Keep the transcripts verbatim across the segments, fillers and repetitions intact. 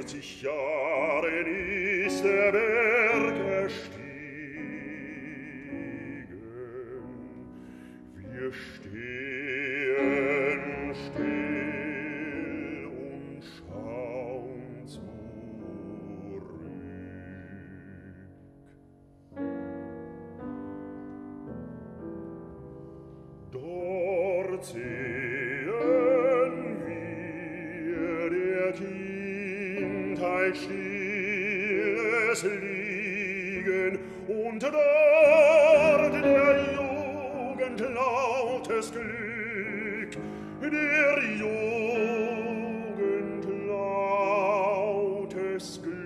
vierzig Jahren ist der Berg erstiegen. Wir stehen still und schauen zurück. Dort sehen wir der Kindheit stilles Liegen und dort der Jugend lautes Glück, der Jugend lautes Glück.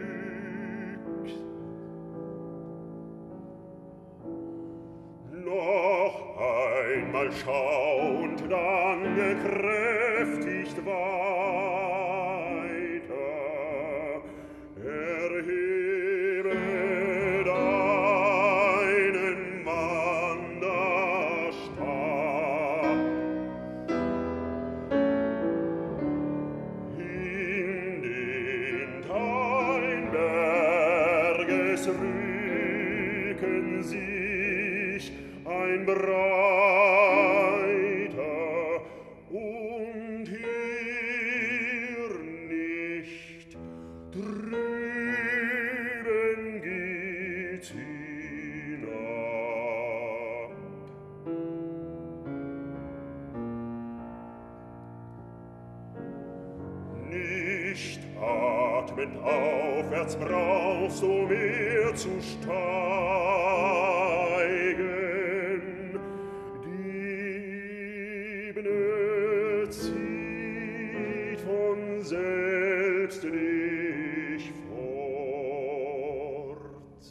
Noch einmal schauend, dann gekräftigt weiter, erhebe deinen Wanderstab. In den Weinberges rücken sich ein breiter und hier nicht, drüben geht's hinab. Nicht atmend aufwärts brauchst du mehr zu steigen, die Ebene zieht von selbst dich fort.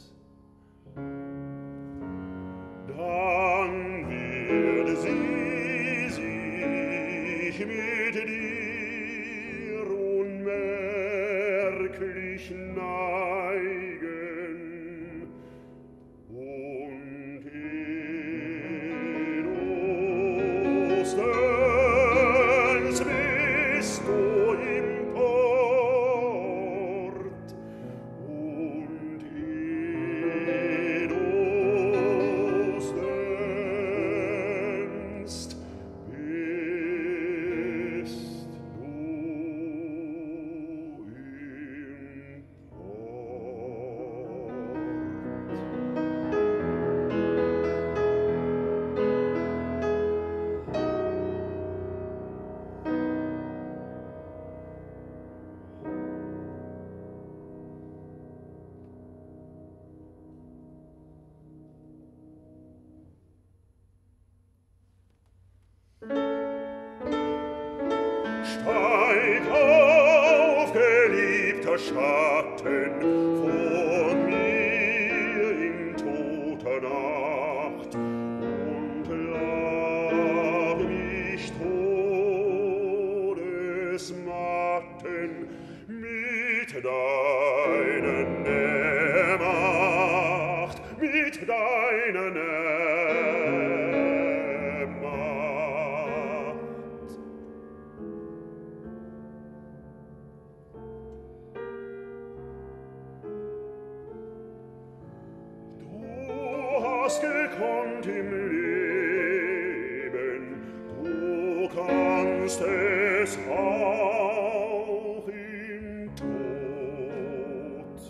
Dann wird sie sich mit dir unmerklich neigen und in Ostens bist du im Port und in Ostens bist du im Steig auf, geliebter Schatten, vor mir in toter Nacht und lab mich Todesmatten mit deiner Nährmacht, mit deiner Nährmacht. Du hast gekonnt im Leben, du kannst es auch im Tod.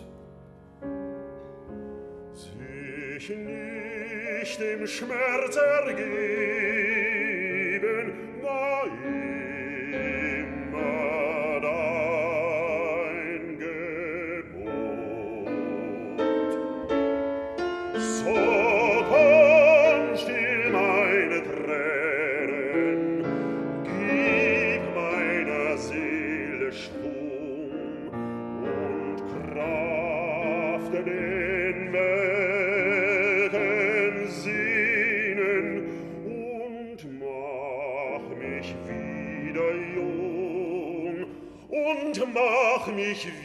Sich nicht dem Schmerz ergeben, war immer dein Gebot. So komm still meine Tränen, gib meiner Seele Schwung und Kraft den welken Sinnen und mach mich wieder jung und mach mich wieder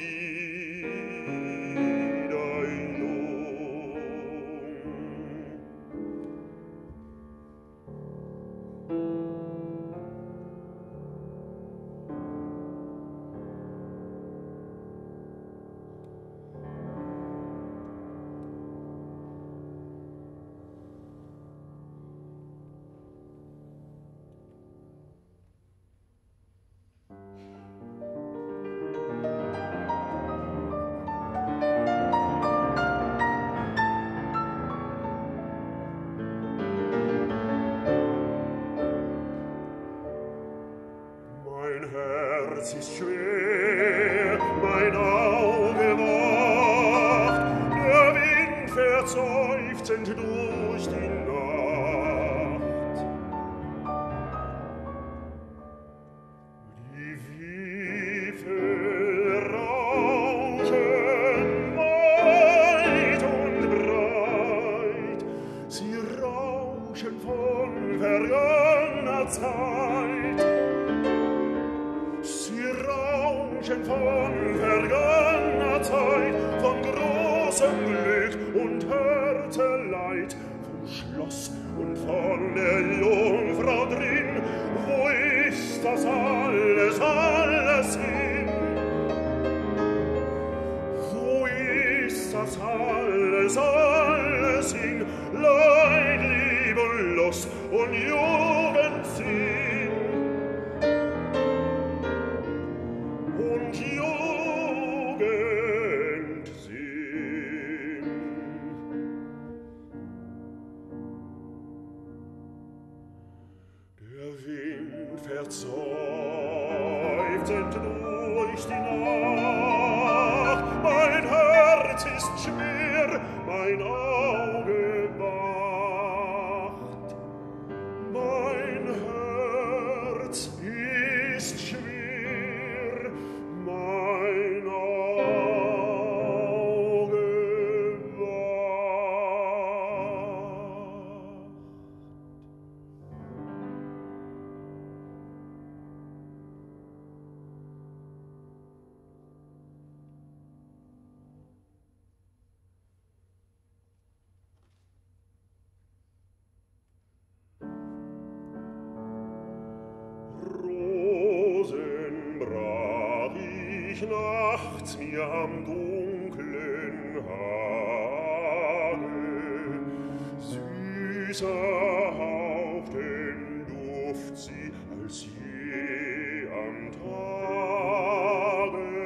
jung. Herz ist schwer, mein Auge wacht, der Wind fährt seufzend durch die Nacht. Die Wipfel rauschen weit und breit, sie rauschen von vergangener Zeit. Sie rauschen von vergangener Zeit, von großem Glück und Herzeleid, vom Schloss und von der Jungfrau drin. Wo ist das alles, alles hin? Wo ist das alles, alles hin? Leid, Liebe, Lust und Jugendsinn. Und Jugendsinn. Der Wind fährt seufzend durch die Nacht, mein Herz ist schwer, mein Auge wacht. Mein Herz ist schwer, mein Auge wacht. Rosen brach ich nachts mir am dunklen Hage, süßer hauchten Duft sie als je am Tage.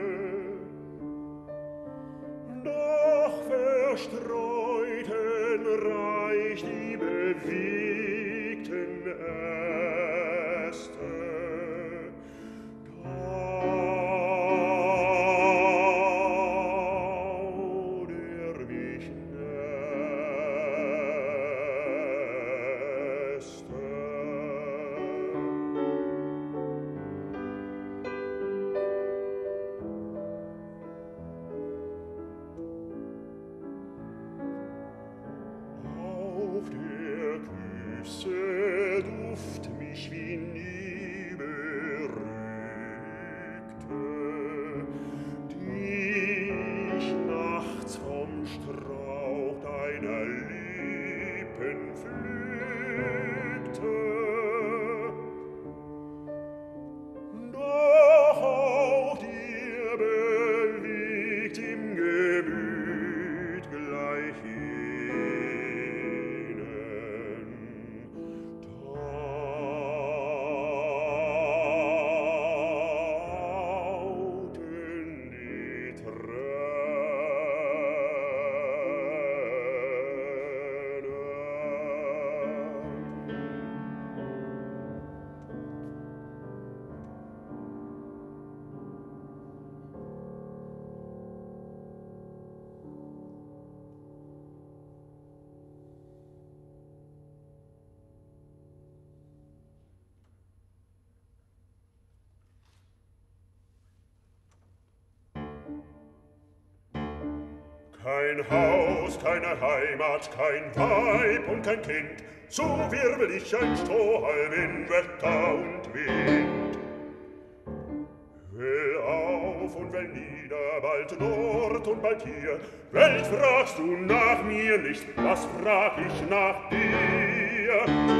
Doch verstreuten reich die bewegten Äste, Tau, der mich näste. Auf der Küste Duft mich wie nie berügte, die ich nachts vom Strauch deiner Lippen pflückte. Doch auch dir bewegt im Gemüt gleich ihnen, tauten die Kein Haus, keine Heimat, kein Weib und kein Kind, so wirbel ich ein Strohhalm in Wetter und Wind. Will auf und will nieder, bald dort und bald hier. Welt, fragst du nach mir nicht, was frag ich nach dir?